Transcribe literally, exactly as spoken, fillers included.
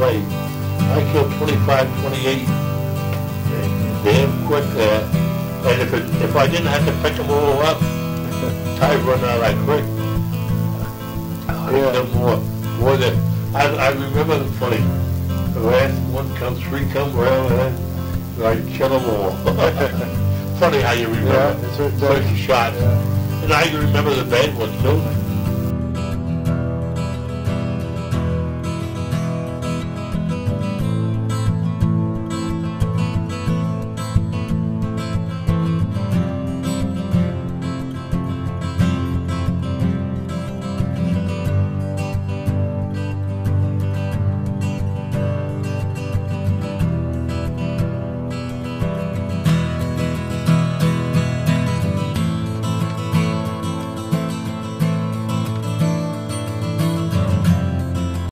play. I killed twenty-five, twenty-eight, damn quick there. And if it, if I didn't have to pick them all up, I'd run out like quick. I Yeah. killed more, more than, I, I remember the funny, the last one comes, three come around, and then I kill them all. Funny how you remember Yeah, it's, it's, first shots. yeah. And I can remember the bad ones too.